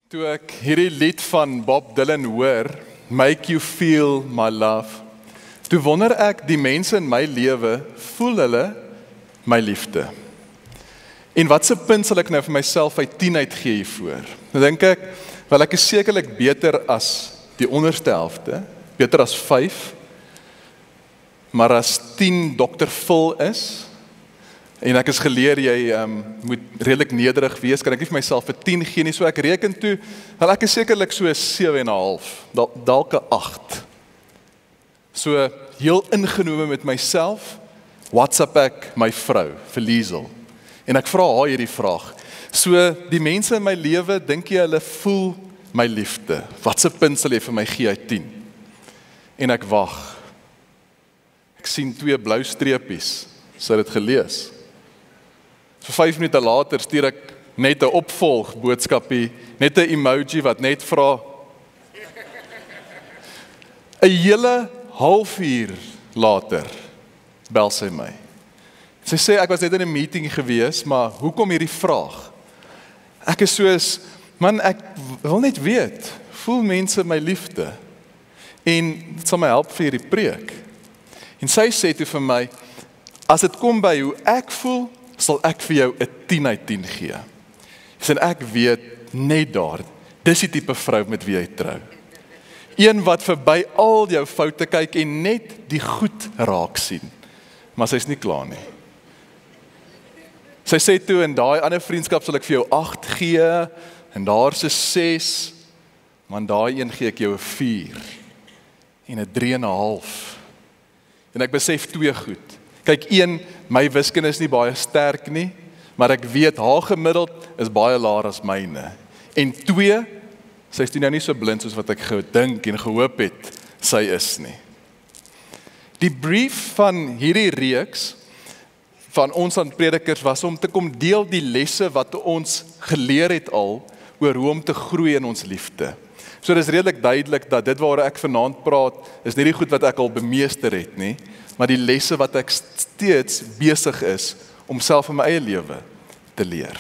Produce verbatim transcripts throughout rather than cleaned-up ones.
Toe ek hierdie lied van Bob Dylan hoor, Make You Feel My Love, toe wonder ek, die mense in my lewe, voel hulle my liefde? En watse punt sal ek nou vir myself uit tien uitgee hiervoor? Nou dink ek, wel ek is sekerlik beter as die onderste helfte, beter as vyf, maar as tien dokter Phil is, en ek is geleer, jy um, moet redelik nederig wees, kan ek nie vir myself vir tien gee nie, so ek reken toe, wel ek is sekerlik so sewe en 'n half, dalk 'n agt. So heel ingenome met myself, WhatsApp ek my vrou, vir Liesel, en ek vra haar hierdie vraag, so die mense in my lewe, dink jy hulle voel my liefde, watse punt sal jy vir my gee uit tien? En ek wag, ek sien twee blou streepies, sy het dit gelees. So vyf minute later stuur ek net 'n opvolg boodskapie, net 'n emoji wat net vra. 'n hele halfuur later bel sy my. Sy sê ek was net in 'n meeting gewees, maar hoekom hierdie vraag? Ek is soos, man, ek wil net weet, voel mense my liefde? En dit sal my help vir hierdie preek. En sy sê toe vir my, as dit kom by hoe ek voel, sal ek vir jou 'n tien uit tien gee. En ek weet net daar, dis die tipe vrou met wie jy trou. Een wat verby al jou foute kyk en net die goed raak sien. Maar sy is nie klaar nie. Sy sê toe, in daai ander vriendskap sal ek vir jou agt gee, en daar's 'n ses, maar in daai een gee ek jou 'n vier, en 'n drie en 'n half. En ek besef twee goed. Kyk, een, my wiskunde is nie baie sterk nie, maar ek weet haar gemiddeld is baie laer as myne. En twee, sy is nou nie so blind soos wat ek gedink en gehoop het sy is nie. Die brief van hierdie reeks van ons aan predikers was om te kom deel die lesse wat ons geleer het al oor hoe om te groei in ons liefde. So dis redelik duidelik dat dit waaroor ek vanaand praat is nie die goed wat ek al bemeester het nie, maar die lesse wat ek steeds besig is om self in my eie lewe te leer.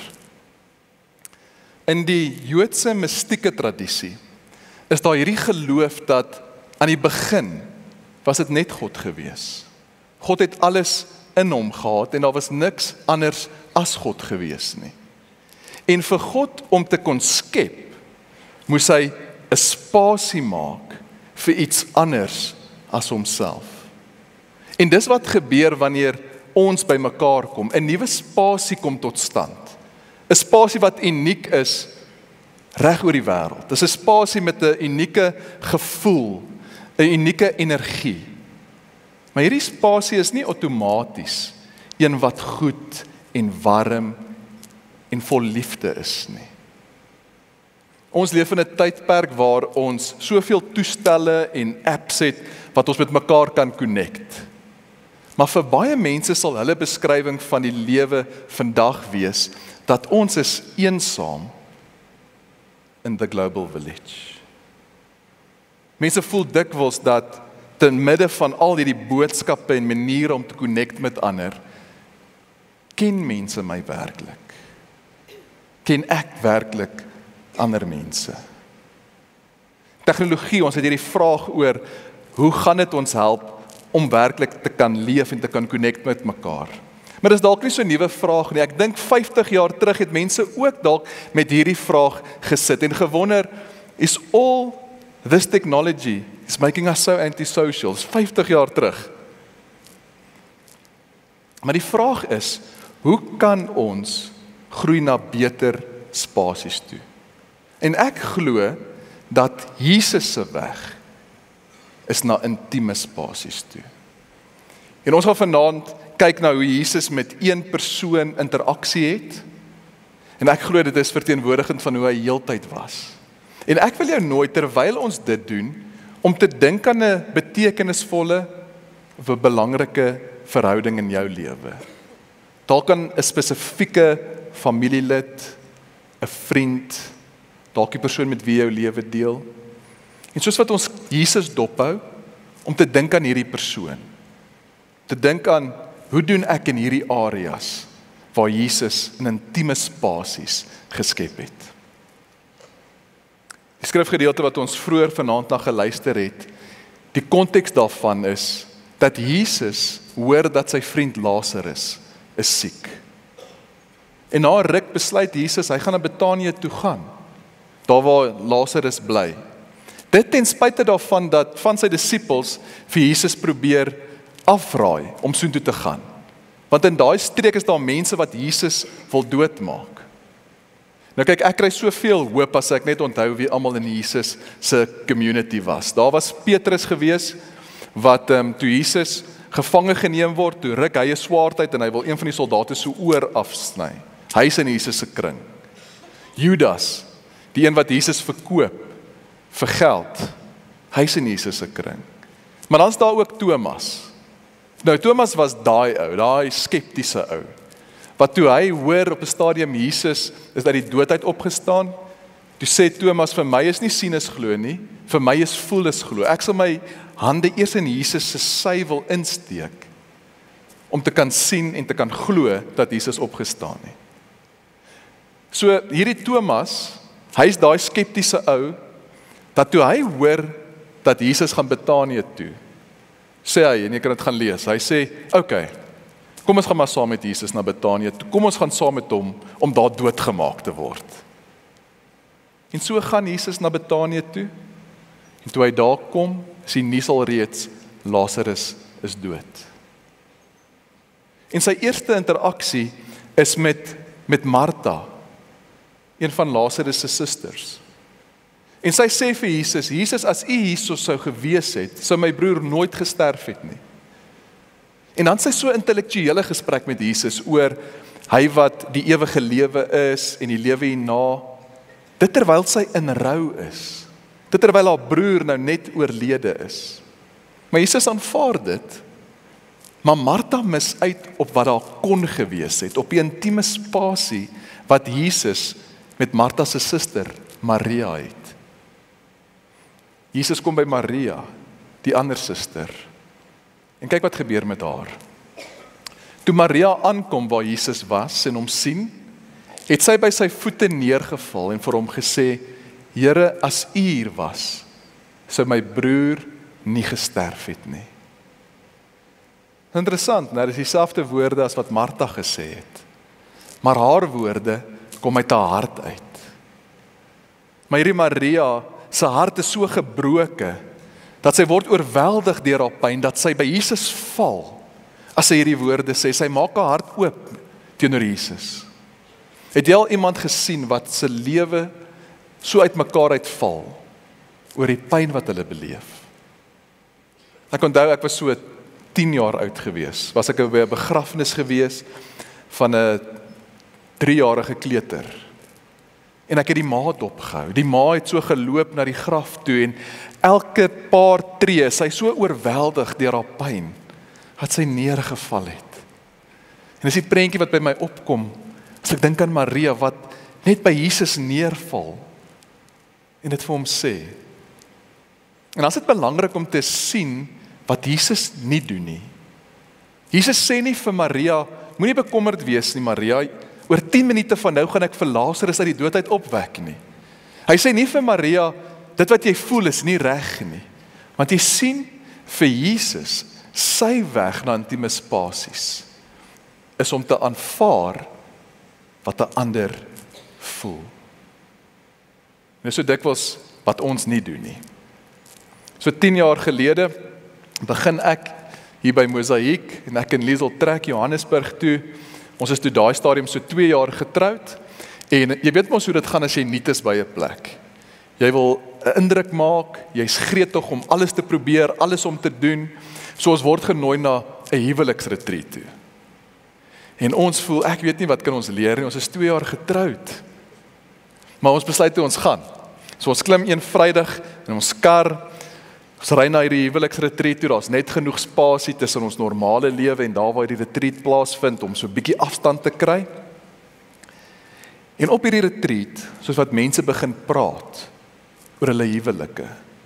In die Joodse mystieke tradisie is daar hierdie geloof dat aan die begin was dit net God gewees. God het alles in hom gehad en daar was niks anders as God gewees nie. En vir God om te kon skep, moes hy 'n spasie maak vir iets anders as homself. En dis wat gebeur wanneer ons by mekaar kom. 'n Nuwe spasie kom tot stand. 'n Spasie wat uniek is reg oor die wêreld. Dis 'n spasie met 'n unieke gevoel, 'n unieke energie. Maar hierdie spasie is nie outomaties een wat goed en warm en vol liefde is nie. Ons leef in 'n tydperk waar ons soveel toestelle en apps het wat ons met mekaar kan connect. Maar vir baie mense sal hulle beskrywing van die lewe vandag wees dat ons is eensaam in the global village. Mense voel dikwels dat ten midde van al hierdie boodskappe en maniere om te connect met ander, ken mense my werklik? Ken ek werklik ander mense? Tegnologie, ons het hierdie vraag oor, hoe gaan dit ons help om werklik te kan leef en te kan connect met mekaar? Maar dis dalk nie so 'n nuwe vraag nie. Ek dink vyftig jaar terug het mense ook dalk met hierdie vraag gesit en gewonder, is all this technology is making us so antisocial? Dis vyftig jaar terug. Maar die vraag is, hoe kan ons groei na beter spasies toe? En ek glo dat Jesus se weg is na intieme spasies toe. En ons gaan vanaand kyk na hoe Jesus met een persoon interaksie het, en ek glo dit is verteenwoordigend van hoe hy heeltyd was. En ek wil jou nooi, terwyl ons dit doen, om te dink aan 'n betekenisvolle of 'n belangrike verhouding in jou lewe. Dalk kan 'n spesifieke familielid, 'n vriend, dalk die persoon met wie jy jou lewe deel. En soos wat ons Jesus dophou, om te dink aan hierdie persoon. Te dink aan, hoe doen ek in hierdie areas waar Jesus in intieme spasies geskep het. Die skrifgedeelte wat ons vroeër vanaand na geluister het, die konteks daarvan is, dat Jesus hoor dat sy vriend Lazarus is siek. En na 'n ruk besluit Jesus, hy gaan na Betanië toe gaan, daar waar Lazarus bly. Dit ten spyte daarvan dat van sy disippels vir Jesus probeer afraai om soontoe te gaan. Want in daai streek is daar mense wat Jesus wil doodmaak. Nou kyk, ek kry soveel hoop as ek net onthou wie almal in Jesus se community was. Daar was Petrus gewees, wat um, toe Jesus gevange geneem word, toe ruk hy 'n swaard uit en hy wil een van die soldate se oor afsny. Hy is in Jesus se kring. Judas, die een wat Jesus verkoop vir geld, hy is in Jesus se kring. Maar dan is daar ook Thomas. Nou Thomas was daai ou, daai skeptiese ou, wat toe hy hoor op 'n stadium Jesus is uit die dood uit opgestaan, toe sê Thomas, vir my is nie sien is glo nie, vir my is voel is glo. Ek sal my hande eers in Jesus se sy wil insteek, om te kan sien en te kan glo dat Jesus opgestaan het. So hierdie Thomas, hy is daai skeptiese ou, dat toe hy hoor dat Jesus gaan Betanië toe, sê hy, en jy kan dit gaan lees, hy sê, okay, kom ons gaan maar saam met Jesus na Betanië toe, kom ons gaan saam met hom, om daar doodgemaak te word. En so gaan Jesus na Betanië toe, en toe hy daar kom, is die nuus al reeds, Lazarus is dood. En sy eerste interaksie is met, met Martha, een van Lazarus se susters. En sy sê vir Jesus, Jesus, as u hierso sou gewees het, sou my broer nooit gesterf het nie. En dan sy so intellektuele gesprek met Jesus oor hy wat die ewige lewe is en die lewe hierna, dit terwyl sy in rou is, dit terwyl haar broer nou net oorlede is. Maar Jesus aanvaar dit, maar Martha mis uit op wat daar kon gewees het, op die intieme spasie wat Jesus met Martha se suster Maria het. Jesus kom by Maria, die ander suster, en kyk wat gebeur met haar. Toe Maria aankom waar Jesus was en hom sien, het sy by sy voete neergeval en vir hom gesê, Here, as u hier was, sou my broer nie gesterf het nie. Interessant, nou, dit is dieselfde woorde as wat Martha gesê het, maar haar woorde kom uit haar hart uit. Maar hierdie Maria, sy hart is so gebroke, dat sy word oorweldig deur haar pyn, dat sy by Jesus val, as sy hierdie woorde sê, sy maak haar hart oop teenoor Jesus. Het jy al iemand gesien wat sy lewe so uit mekaar uitval, oor die pyn wat hulle beleef? Ek onthou, ek was so tien jaar oud gewees, was ek by 'n begrafnis gewees, van 'n driejarige kleuter, en ek het die ma dopgehou, die ma het so geloop na die graf toe, en elke paar tree, sy so oorweldig deur haar pyn, dat sy neergeval het. En dis die prentjie wat by my opkom, as ek dink aan Maria, wat net by Jesus neerval, en dit vir hom sê. En dan is dit belangrik om te sien, wat Jesus nie doen nie. Jesus sê nie vir Maria, moenie bekommerd wees nie Maria, oor tien minute van nou gaan ek vir Lazarus uit die dood uit opwek nie. Hy sê nie vir Maria, dit wat jy voel is nie reg nie. Want jy sien, vir Jesus, sy weg na intieme spasies, is om te aanvaar, wat 'n ander voel. En dis so dikwels wat ons nie doen nie. So tien jaar gelede, begin ek hier by Mosaïek, en ek en Liesel trek Johannesburg toe. Ons is toe daai stadium so twee jaar getroud, en jy weet mos hoe dit gaan as jy nuut is by 'n plek. Jy wil 'n indruk maak, jy's gretig om alles te probeer, alles om te doen, so ons word genooi na 'n huweliksretreat toe. En ons voel, ek weet nie wat kan ons leer nie, ons is twee jaar getroud. Maar ons besluit toe ons gaan. So ons klim een Vrydag in ons kar, ons ry na hierdie huweliksretreat toe, daar's net genoeg spasie tussen ons normale lewe en daar waar die retreat plaasvind, om so 'n bietjie afstand te kry. En op hierdie retreat, soos wat mense begin praat oor hulle huwelike,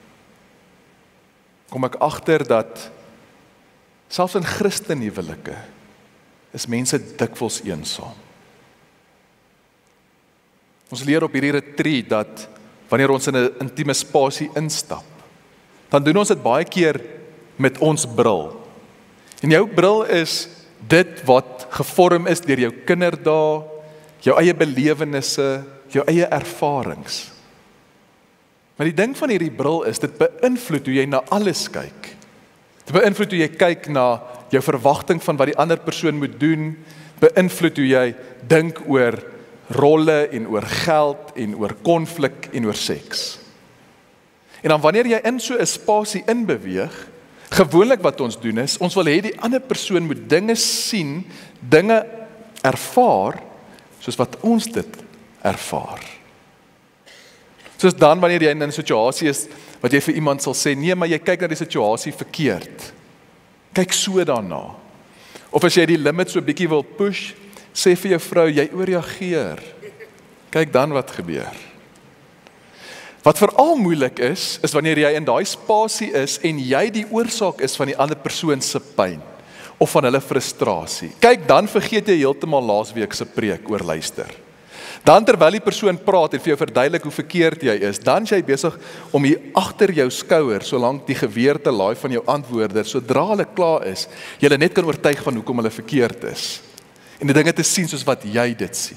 kom ek agter dat selfs in Christen huwelike is mense dikwels eensaam. Ons leer op hierdie retreat dat wanneer ons in 'n intieme spasie instap, dan doen ons dit baie keer met ons bril. En jou bril is dit wat gevorm is deur jou kinderdae, jou eie belewennisse, jou eie ervarings. Maar die ding van hierdie bril is, dit beïnvloed hoe jy na alles kyk. Dit beïnvloed hoe jy kyk na jou verwagting van wat die ander persoon moet doen, beïnvloed hoe jy dink oor rolle en oor geld en oor konflik en oor seks. En dan wanneer jy in so 'n spasie inbeweeg, gewoonlik wat ons doen is, ons wil hê die ander persoon moet dinge sien, dinge ervaar, soos wat ons dit ervaar. Soos dan wanneer jy in 'n situasie is, wat jy vir iemand sal sê, nee, maar jy kyk na die situasie verkeerd. Kyk so daarna. Of as jy die limit so bietjie wil push, sê vir jou vrou, jy ooreageer. Kyk dan wat gebeur. Wat veral moeilik is, is wanneer jy in daai spasie is en jy die oorsaak is van die ander persoon se pyn of van hulle frustrasie. Kyk, dan vergeet jy heeltemal laasweek se preek oor luister. Dan terwyl die persoon praat en vir jou verduidelik hoe verkeerd jy is, dan is jy besig om hier agter jou skouer, solank die geweer te laai van jou antwoorde, sodra hulle klaar is, jy hulle net kan oortuig van hoekom hulle verkeerd is. En die dinge te sien soos wat jy dit sien.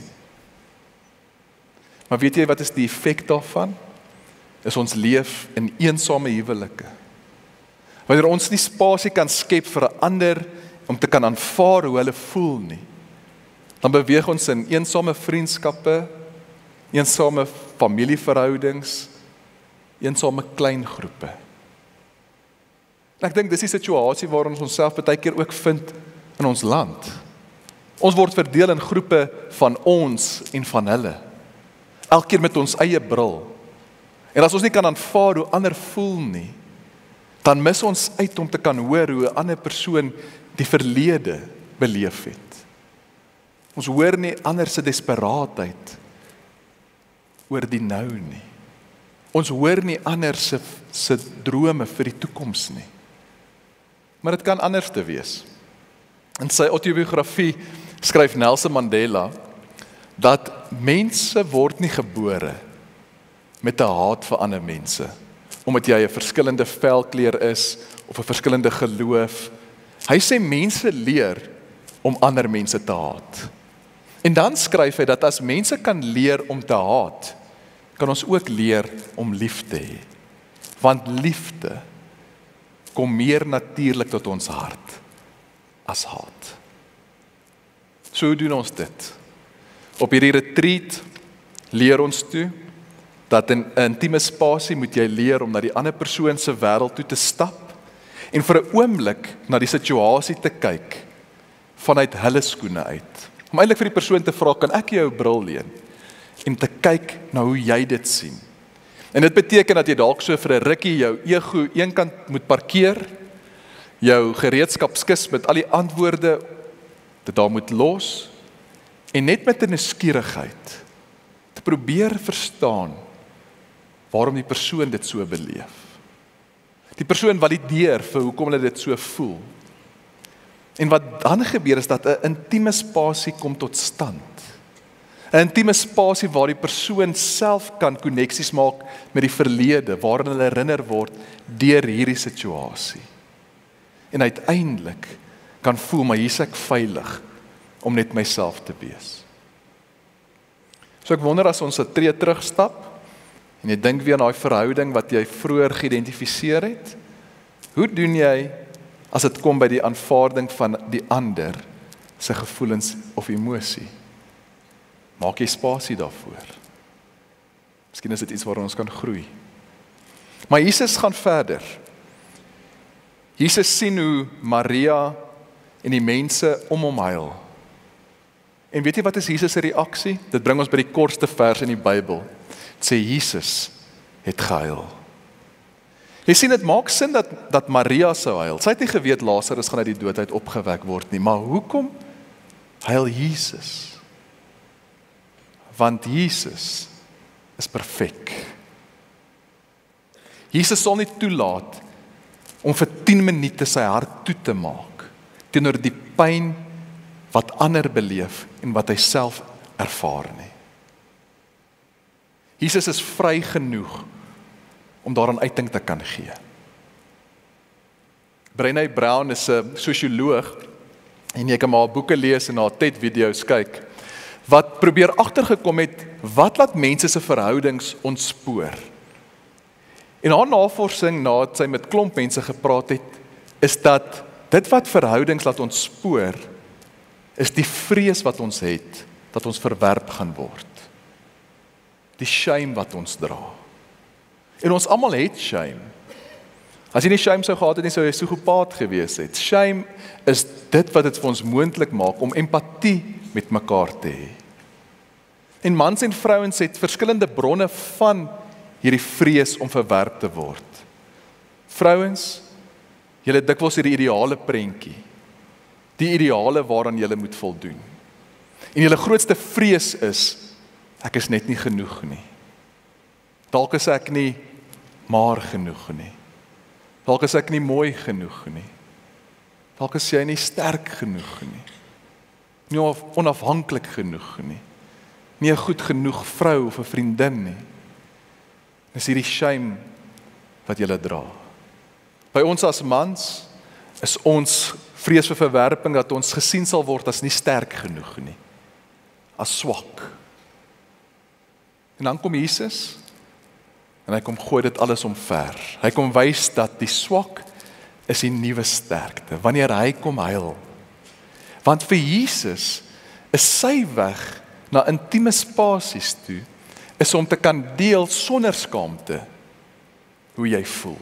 Maar weet jy wat is die effek daarvan? Is ons leef in eensame huwelike. Wanneer ons nie spasie kan skep vir 'n ander om te kan aanvaar hoe hulle voel nie, dan beweeg ons in eensame vriendskappe, eensame familieverhoudings, eensame klein groepe. En ek dink dis die situasie waar ons onsself baie keer ook vind in ons land. Ons word verdeel in groepe van ons en van hulle. Elkeen met ons eie bril. En as ons nie kan aanvaar hoe ander voel nie, dan mis ons uit om te kan hoor hoe 'n ander persoon die verlede beleef het. Ons hoor nie ander se desperaatheid oor die nou nie. Ons hoor nie ander se se drome vir die toekoms nie. Maar dit kan anders te wees. In sy autobiografie skryf Nelson Mandela dat mense word nie gebore met 'n haat vir ander mense, omdat jy 'n verskillende velkleur is of 'n verskillende geloof. Hy sê mense leer om ander mense te haat. En dan skryf hy dat as mense kan leer om te haat, kan ons ook leer om lief te hê. Want liefde kom meer natuurlik tot ons hart as haat. So doen ons dit. Op hierdie retreat leer ons toe dat in 'n intieme spasie moet jy leer om na die ander persoon se wêreld toe te stap en vir 'n oomblik na die situasie te kyk vanuit hulle skoene uit. Om eintlik vir die persoon te vra, kan ek jou bril leen? En te kyk na hoe jy dit sien. En dit beteken dat jy dalk so vir 'n rukkie jou ego eenkant moet parkeer, jou gereedskapskis met al die antwoorde dit daar moet los, en net met 'n nuuskierigheid te probeer verstaan waarom die persoon dit so beleef. Die persoon valideer vir hoekom hulle dit so voel. En wat dan gebeur is dat 'n intieme spasie kom tot stand. 'n Intieme spasie waar die persoon self kan koneksies maak met die verlede, waarin hulle herinner word deur hierdie situasie. En uiteindelik kan voel, maar hier is ek veilig om net myself te wees. So ek wonder as ons 'n tree terugstap, en jy dink weer aan daai verhouding wat jy vroeër geïdentifiseer het, hoe doen jy as dit kom by die aanvaarding van die ander se gevoelens of emosie? Maak jy spasie daarvoor? Miskien is dit iets waar ons kan groei. Maar Jesus gaan verder. Jesus sien hoe Maria en die mense om hom huil. En weet jy wat is Jesus se reaksie? Dit bring ons by die kortste vers in die Bybel. Dit sê Jesus het gehuil. Jy sien, dit maak sin dat, dat Maria sou huil. Sy het nie geweet Lazarus gaan uit die dood uit opgewek word nie, maar hoekom huil Jesus? Want Jesus is perfek. Jesus sal nie toelaat om vir tien minute sy hart toe te maak teenoor die pyn wat ander beleef en wat hy self ervaar nie. Jesus is vry genoeg om daaraan uiting te kan gee. Brené Brown is 'n sosioloog en jy kan maar boeke lees en na TED-video's kyk wat probeer agtergekom het wat laat mense se verhoudings ontspoor. En haar navorsing nadat sy met klomp mense gepraat het, is dat dit wat verhoudings laat ontspoor, is die vrees wat ons het, dat ons verwerp gaan word. Die shame wat ons dra. En ons almal het shame. As jy nie shame sou gehad het nie, sou jy psigopaat gewees het. Shame is dit wat dit vir ons moontlik maak om empatie met mekaar te hê. En mans en vrouens het verskillende bronne van hierdie vrees om verwerp te word. Vrouens, julle het dikwels hierdie ideale prentjie, die ideale waaraan julle moet voldoen. En julle grootste vrees is, ek is net nie genoeg nie. Dalk is ek nie maar genoeg nie. Dalk is ek nie mooi genoeg nie. Dalk is jy nie sterk genoeg nie. Nie onafhanklik genoeg nie. Nie 'n goed genoeg vrou of 'n vriendin nie. Dis hierdie shame wat jy dra. By ons as mans is ons vrees vir verwerping dat ons gesien sal word as nie sterk genoeg nie. As swak. En dan kom Jesus en hy kom gooi dit alles omver. Hy kom wys dat die swak is die nuwe sterkte, wanneer hy kom heil. Want vir Jesus is sy weg na intieme spasies toe, is om te kan deel sonder skaamte hoe jy voel.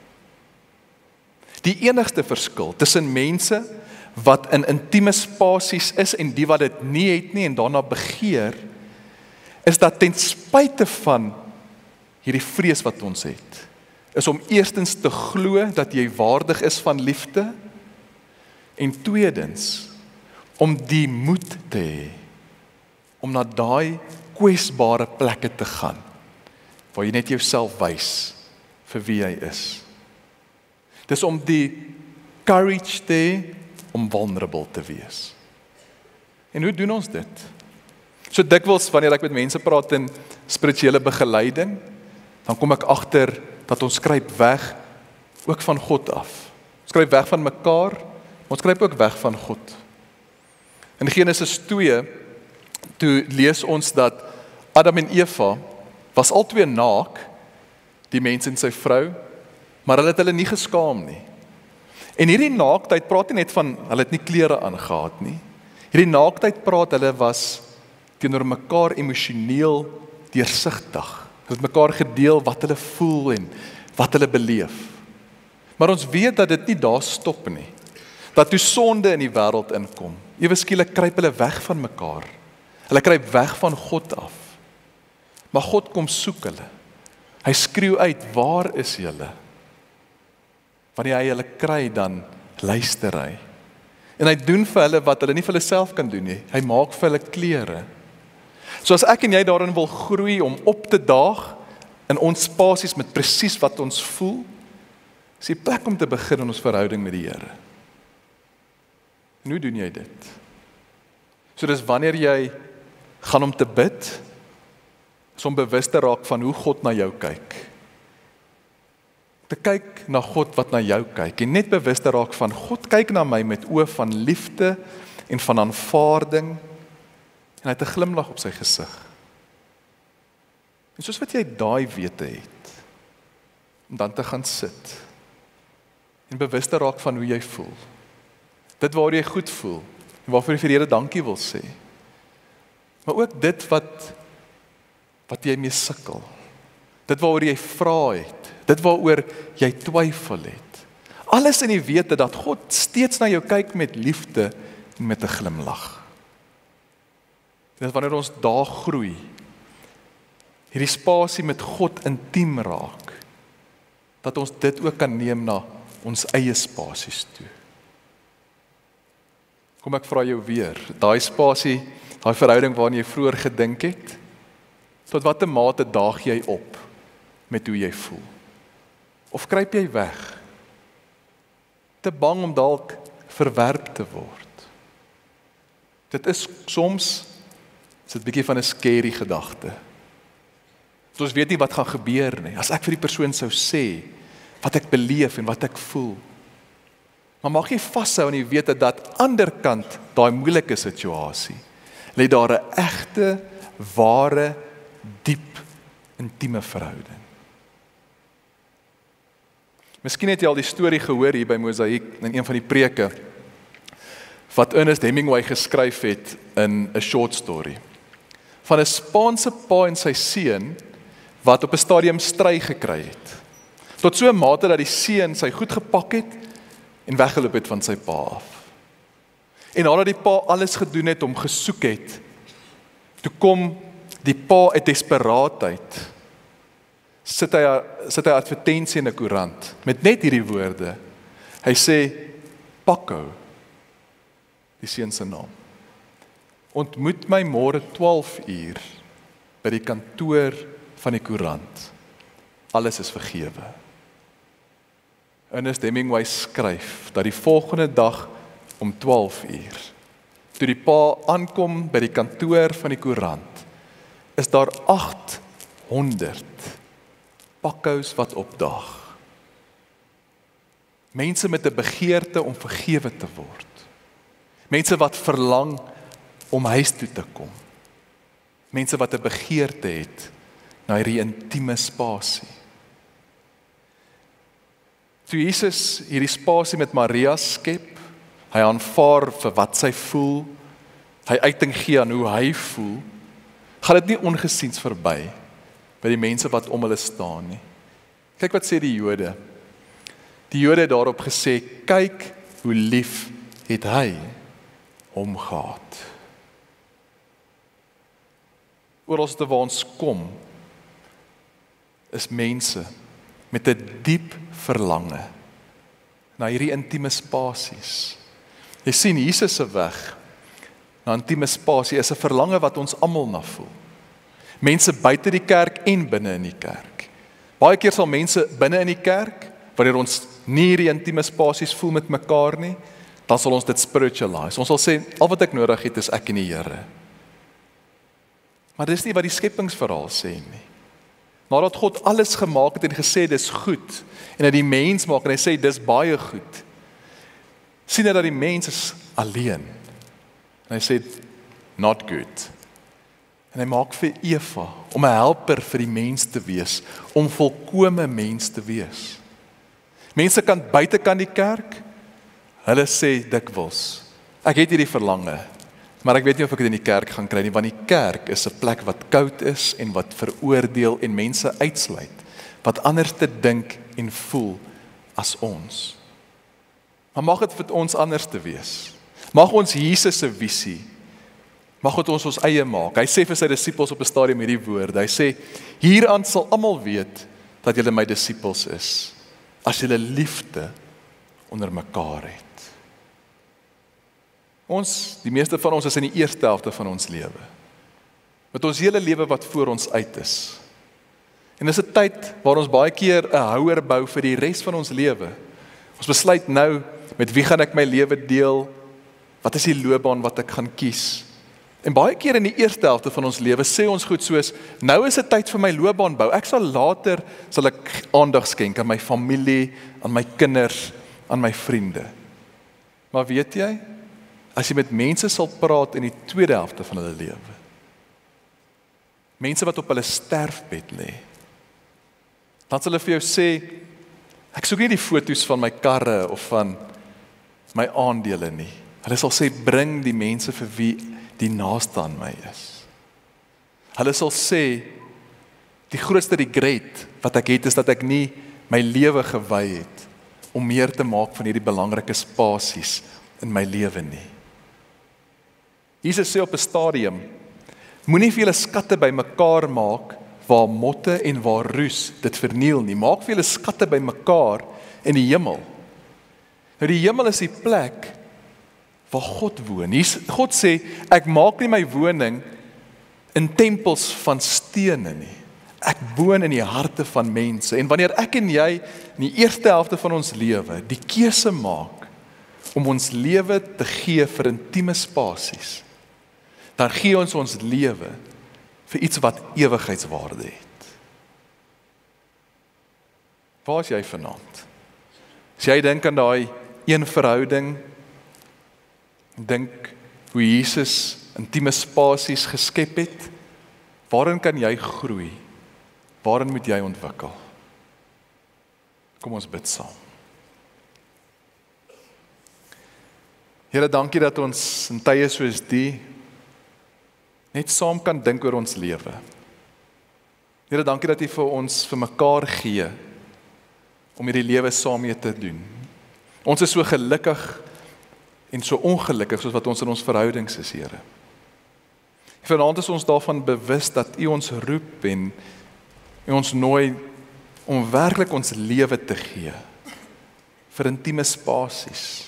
Die enigste verskil tussen mense wat in intieme spasies is en die wat dit nie het nie en daarna begeer, is dat ten spyte van hierdie vrees wat ons het, is om eerstens te glo dat jy waardig is van liefde, en tweedens, om die moed te hê, om na daai kwesbare plekke te gaan, waar jy net jouself wys vir wie jy is. Dis om die courage te hê, om vulnerable te wees. En hoe doen ons dit? So dikwels, wanneer ek met mense praat in spirituele begeleiding, dan kom ek agter dat ons skryp weg, ook van God af. Ons skryp weg van mekaar, maar ons skryp ook weg van God. In Genesis twee, toe lees ons dat Adam en Eva was albei naak, die mens en sy vrou, maar hulle het hulle nie geskaam nie. En hierdie naaktheid praat nie net van, hulle het nie klere aangehad nie. Hierdie naaktheid praat, hulle was teenoor mekaar emosioneel deursigtig. Hulle het mekaar gedeel wat hulle voel en wat hulle beleef. Maar ons weet dat dit nie daar stop nie. Dat toe sonde in die wêreld inkom, ewe skielik kruip hulle weg van mekaar. Hulle kruip weg van God af. Maar God kom soek hulle. Hy skreeu uit, waar is julle? Wanneer hy hulle kry, dan luister hy. En hy doen vir hulle wat hulle nie vir hulle self kan doen nie. Hy maak vir hulle klere. So as ek en jy daarin wil groei om op te daag in ons spasies met presies wat ons voel, is die plek om te begin in ons verhouding met die Here. En hoe doen jy dit? So dis wanneer jy gaan om te bid, is om bewus te raak van hoe God na jou kyk. Te kyk na God wat na jou kyk en net bewus te raak van God kyk na my met oë van liefde en van aanvaarding en hy het 'n glimlag op sy gesig. En soos wat jy daai wete het, om dan te gaan sit en bewus te raak van hoe jy voel. Dit waar jy goed voel en waarvoor jy vir die Here dankie wil sê. Maar ook dit wat wat jy mee sukkel. Dit waaroor jy vra het, dit waaroor jy twyfel het. Alles in die wete dat God steeds na jou kyk met liefde en met 'n glimlag. Dit is wanneer ons daar groei, hierdie spasie met God intiem raak, dat ons dit ook kan neem na ons eie spasies toe. Kom ek vra jou weer, daai spasie, daai verhouding waarin jy vroeër gedink het, tot watter mate daag jy op met hoe jy voel? Of kruip jy weg? Te bang om dalk verwerp te word. Dit is soms, is dit 'n bietjie van 'n scary gedagte. So ons weet nie wat gaan gebeur nie. As ek vir die persoon sou sê wat ek beleef en wat ek voel. Maar mag jy vashou en jy weet dat dat ander kant daai moeilike situasie lê daar 'n egte, ware, diep, intieme verhouding. Miskien het jy al die storie gehoor hier by Mosaïek in een van die preke wat Ernest Hemingway geskryf het in 'n short story. Van 'n Spaanse pa en sy seun wat op 'n stadium stry gekry het. Tot so 'n mate dat die seun sy goed gepak het en weggeloop het van sy pa af. En nadat die pa alles gedoen het om gesoek het, toe kom die pa uit desperaatheid, sit hy sit hy advertensie in 'n koerant met net hierdie woorde. Hy sê Paco, die seun se naam. Ontmoet my môre twaalf uur by die kantoor van die koerant. Alles is vergewe. Ernest Hemingway skryf dat die volgende dag om twaalf uur, toe die pa aankom by die kantoor van die koerant, is daar agthonderd Pacos wat opdaag. Mense met 'n begeerte om vergewe te word. Mense wat verlang om huis toe te kom. Mense wat 'n begeerte het na hierdie intieme spasie. Toe Jesus hierdie spasie met Maria skep, hy aanvaar vir wat sy voel, hy uiting gee aan hoe hy voel, gaan dit nie ongesiens verby by die mense wat om hulle staan nie. Kyk wat sê die Jode. Die Jode het daarop gesê, kyk hoe lief het hy hom gehad. Oralste waar ons kom, is mense met 'n diep verlange na hierdie intieme spasies. Jy sien, Jesus se weg na intieme spasie is 'n verlange wat ons almal na voel. Mense buite die kerk en binne in die kerk. Baie keer sal mense binne in die kerk, wanneer ons nie hierdie intieme spasies voel met mekaar nie, dan sal ons dit spiritualize. Ons sal sê, al wat ek nodig het is ek en die Here. Maar dis nie wat die skepingsverhaal sê nie. Nadat God alles gemaak het en gesê dis goed, en dat die mens maak en hy sê dis baie goed, sien hy dat die mens is alleen. En hy sê, not good. En hy maak vir Eva, om 'n helper vir die mens te wees, om volkome mens te wees. Mense kan buitekant die kerk, hulle sê dikwels, ek het hierdie verlange, maar ek weet nie of ek dit in die kerk gaan kry nie, want die kerk is 'n plek wat koud is en wat veroordeel en mense uitsluit, wat anders te dink en voel as ons. Maar mag dit vir ons anders te wees. Mag ons Jesus se visie, mag dit ons ons eie maak. Hy sê vir sy disippels op 'n stadium hierdie woorde. Hy sê, hieraan sal almal weet dat julle my disippels is, as julle liefde onder mekaar het. Ons, die meeste van ons is in die eerste helfte van ons lewe. Met ons hele lewe wat voor ons uit is. En dis 'n tyd waar ons baie keer 'n houer bou vir die res van ons lewe. Ons besluit nou, met wie gaan ek my lewe deel? Wat is die loopbaan wat ek gaan kies? En baie keer in die eerste helfte van ons lewe sê ons goed soos, nou is dit tyd vir my loopbaan bou. Ek sal later, sal ek aandag skenk aan my familie, aan my kinders, aan my vriende. Maar weet jy, as jy met mense sal praat in die tweede helfte van hulle lewe, mense wat op hulle sterfbed lê, dan sal hulle vir jou sê, ek soek nie die foto's van my karre of van my aandele nie. Hulle sal sê, bring die mense vir wie die naaste aan my is. Hulle sal sê, die grootste regret wat ek het, is dat ek nie my lewe gewy het, om meer te maak van hierdie belangrike spasies in my lewe nie. Jesus sê op 'n stadium, moenie vir julle skatte bymekaar maak, waar motte en waar roes dit verniel nie. Maak vir julle skatte bymekaar in die hemel. Nou die hemel is die plek waar God woon. God sê, ek maak nie my woning in tempels van stene nie. Ek woon in die harte van mense. En wanneer ek en jy in die eerste helfte van ons lewe die keuse maak om ons lewe te gee vir intieme spasies, dan gee ons ons lewe vir iets wat ewigheidswaarde het. Waar is jy vanaand? As jy dink aan daai een verhouding, dink hoe Jesus intieme spasies geskep het, waarin kan jy groei? Waarin moet jy ontwikkel? Kom ons bid saam. Here, dankie dat ons in tye soos die net saam kan dink oor ons lewe. Here, dankie dat U vir ons vir mekaar gee om hierdie lewe saam mee te doen. Ons is so gelukkig en so ongelukkig soos wat ons in ons verhoudings is, Here. Vanaand is ons daarvan bewus dat U ons roep en U ons nooi om werklik ons lewe te gee vir intieme spasies,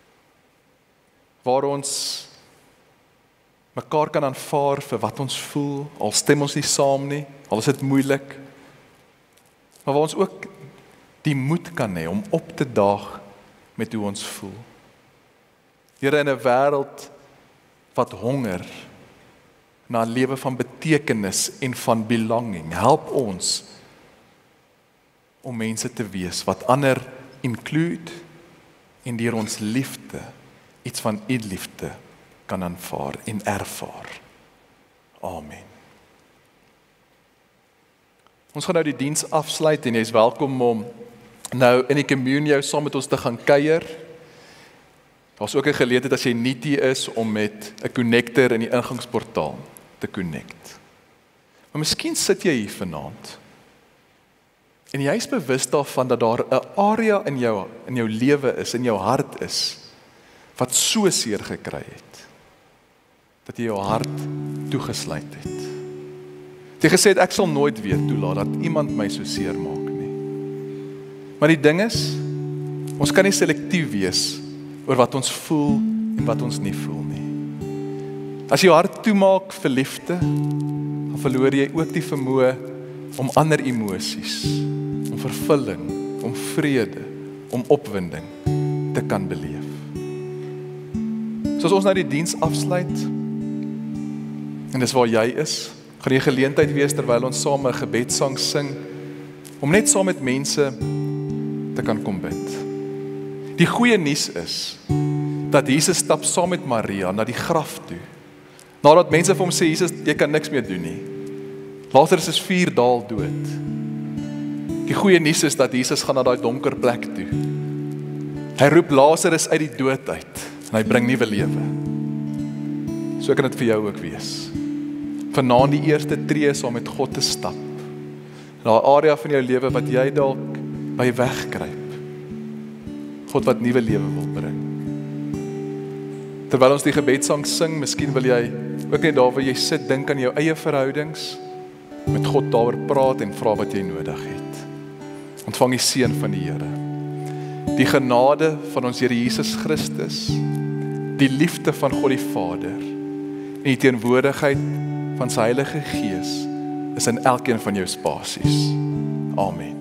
waar ons mekaar kan aanvaar vir wat ons voel, al stem ons nie saam nie, al is dit moeilik, maar waar ons ook die moed kan hê om op te daag met hoe ons voel. Here, in 'n wêreld wat honger na 'n lewe van betekenis en van belonging, help ons om mense te wees wat ander include en deur ons liefde iets van U liefde kan aanvaar en ervaar. Amen. Ons gaan nou die diens afsluit en jy is welkom om nou in die communio saam met ons te gaan kuier. Daar's ook 'n geleentheid as jy nie hier is om met 'n connector in die ingangsportaal te connect. Maar miskien sit jy hier vanaand en jy is bewus daarvan dat daar 'n area in jou in jou lewe is, in jou hart is, wat so seer gekry het, dat jy jou hart toegesluit het. Jy gesê het, ek sal nooit weer toelaat dat iemand my so seer maak nie. Maar die ding is, ons kan nie selektief wees oor wat ons voel en wat ons nie voel nie. As jy jou hart toemaak vir liefde, dan verloor jy ook die vermoë om ander emosies, om vervulling, om vrede, om opwinding te kan beleef. Soos ons nou die diens afsluit, en dis waar jy is, gaan jy geleentheid wees terwyl ons saam 'n gebedssang sing, om net saam met mense te kan kom bid. Die goeie nuus is, dat Jesus stap saam met Maria na die graf toe, nadat mense vir hom sê, Jesus, jy kan niks meer doen nie. Lazarus is vier dae dood. Die goeie nuus is dat Jesus gaan na daai donker plek toe. Hy roep Lazarus uit die dood uit, en hy bring nuwe lewe. So kan dit vir jou ook wees. Vanaand die eerste tree saam met God te stap. Daai area van jou lewe wat jy dalk by wegkruip. God wat nuwe lewe wil bring. Terwyl ons die gebedssang sing, miskien wil jy ook net daar waar jy sit, dink aan jou eie verhoudings, met God daaroor praat en vra wat jy nodig het. Ontvang die seën van die Here. Die genade van ons Here Jesus Christus, die liefde van God die Vader, en die teenwoordigheid van sy Heilige Gees, is in elkeen van jou spasies. Amen.